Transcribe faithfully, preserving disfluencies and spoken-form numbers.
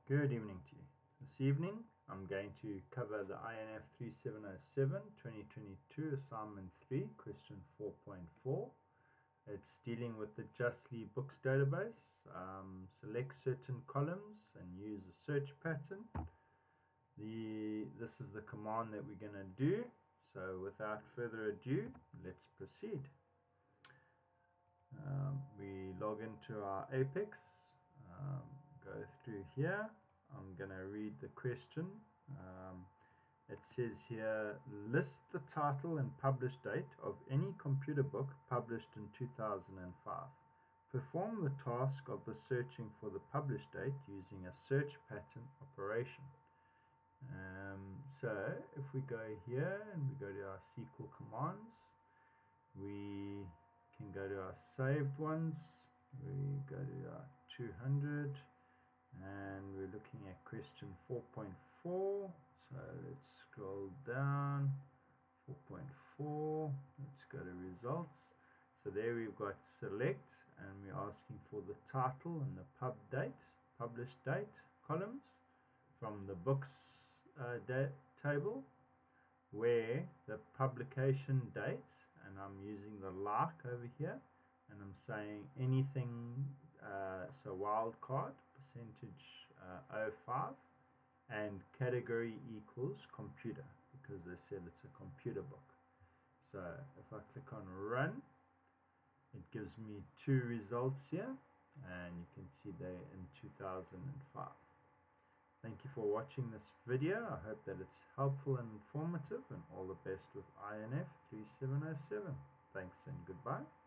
Good evening to you. This evening I'm going to cover the I N F three seven zero seven twenty twenty-two Assignment three, Question four point four. It's dealing with the JustLee Books Database. Um, select certain columns and use a search pattern. The, this is the command that we're going to do. So without further ado, let's proceed. Um, we log into our Apex. Um, go through here. I'm going to read the question. Um, it says here, list the title and published date of any computer book published in two thousand five. Perform the task of the searching for the published date using a search pattern operation. Um, so if we go here and we go to our S Q L commands, we can go to our saved ones. We go to our two hundred. And we're looking at question four point four. So let's scroll down. four point four. Let's go to results. So there we've got select, and we're asking for the title and the pub date, published date columns from the books uh, date table, where the publication date, and I'm using the like over here, and I'm saying anything, uh, so wildcard, percentage uh, zero five, and category equals computer, because they said it's a computer book. So if I click on run, it gives me two results here, and you can see they're in two thousand five. Thank you for watching this video. I hope that it's helpful and informative, and all the best with I N F three seven zero seven. Thanks and goodbye.